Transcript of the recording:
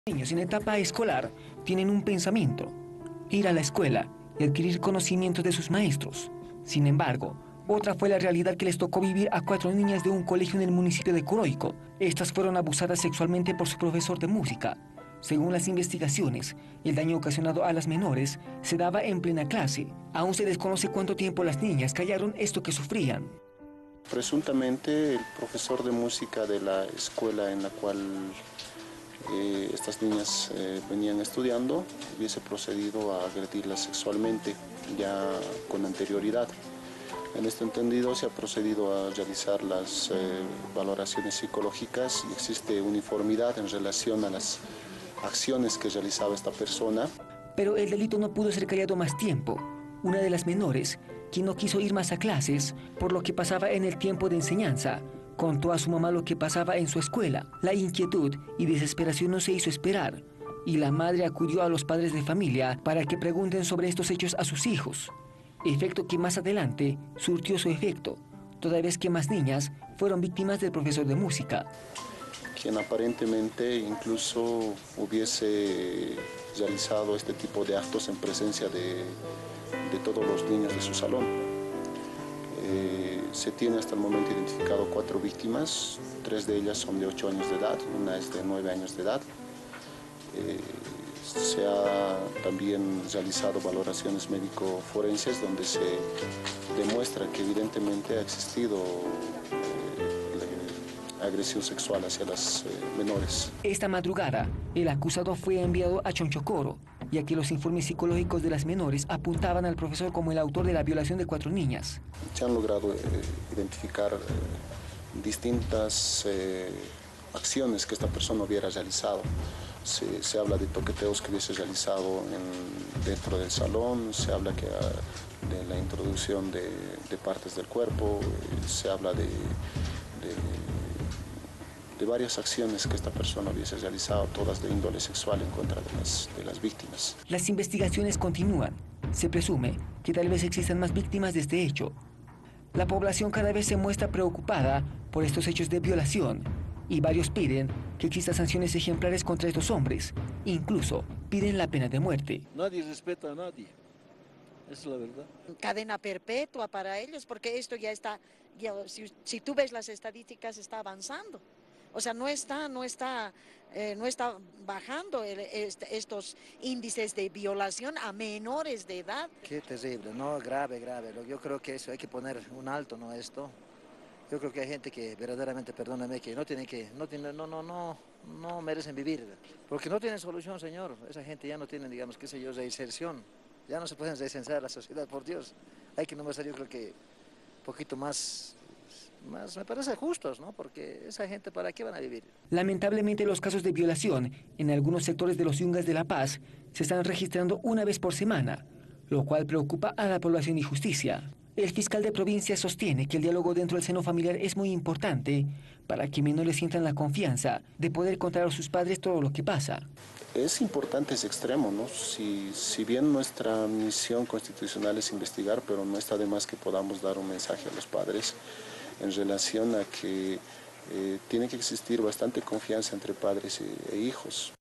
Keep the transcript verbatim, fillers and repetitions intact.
Niños en etapa escolar tienen un pensamiento, ir a la escuela y adquirir conocimientos de sus maestros. Sin embargo, otra fue la realidad que les tocó vivir a cuatro niñas de un colegio en el municipio de Coroico. Estas fueron abusadas sexualmente por su profesor de música. Según las investigaciones, el daño ocasionado a las menores se daba en plena clase. Aún se desconoce cuánto tiempo las niñas callaron esto que sufrían. Presuntamente, el profesor de música de la escuela en la cual eh, estas niñas eh, venían estudiando hubiese procedido a agredirlas sexualmente ya con anterioridad. En este entendido se ha procedido a realizar las eh, valoraciones psicológicas y existe uniformidad en relación a las acciones que realizaba esta persona. Pero el delito no pudo ser callado más tiempo. Una de las menores, quien no quiso ir más a clases por lo que pasaba en el tiempo de enseñanza, contó a su mamá lo que pasaba en su escuela. La inquietud y desesperación no se hizo esperar, y la madre acudió a los padres de familia para que pregunten sobre estos hechos a sus hijos. Efecto que más adelante surtió su efecto, toda vez que más niñas fueron víctimas del profesor de música, quien aparentemente incluso hubiese realizado este tipo de actos en presencia de, de todos los niños de su salón. Eh, se tiene hasta el momento identificado cuatro víctimas, tres de ellas son de ocho años de edad, una es de nueve años de edad. Eh, se ha también realizado valoraciones médico-forenses donde se demuestra que evidentemente ha existido agresión sexual hacia las eh, menores. Esta madrugada, el acusado fue enviado a Chonchocoro, ya que los informes psicológicos de las menores apuntaban al profesor como el autor de la violación de cuatro niñas. Se han logrado eh, identificar eh, distintas eh, acciones que esta persona hubiera realizado. Se, se habla de toqueteos que hubiese realizado en, dentro del salón, se habla que, de la introducción de, de partes del cuerpo, eh, se habla de, de de varias acciones que esta persona hubiese realizado, todas de índole sexual en contra de las, de las víctimas. Las investigaciones continúan. Se presume que tal vez existan más víctimas de este hecho. La población cada vez se muestra preocupada por estos hechos de violación y varios piden que existan sanciones ejemplares contra estos hombres. Incluso piden la pena de muerte. Nadie respeta a nadie. Esa es la verdad. Cadena perpetua para ellos, porque esto ya está, ya, si, si tú ves las estadísticas, está avanzando. O sea, no está, no está, eh, no está bajando el, este, estos índices de violación a menores de edad. Qué terrible, no, grave, grave. Yo creo que eso hay que poner un alto, ¿no? Esto. Yo creo que hay gente que verdaderamente, perdóname, que no tiene que, no tiene, no, no, no, no merecen vivir, porque no tienen solución, señor. Esa gente ya no tiene, digamos, qué sé yo, reinserción. Ya no se pueden reinsertar a la sociedad, por Dios. Hay que nomás, yo creo que un poquito más. Más me parece justos, ¿no? Porque esa gente, ¿para qué van a vivir? Lamentablemente, los casos de violación en algunos sectores de los Yungas de La Paz se están registrando una vez por semana, lo cual preocupa a la población y justicia. El fiscal de provincia sostiene que el diálogo dentro del seno familiar es muy importante para que menores sientan la confianza de poder contar a sus padres todo lo que pasa. Es importante ese extremo, ¿no? Si, si bien nuestra misión constitucional es investigar, pero no está de más que podamos dar un mensaje a los padres en relación a que eh, tiene que existir bastante confianza entre padres e, e hijos.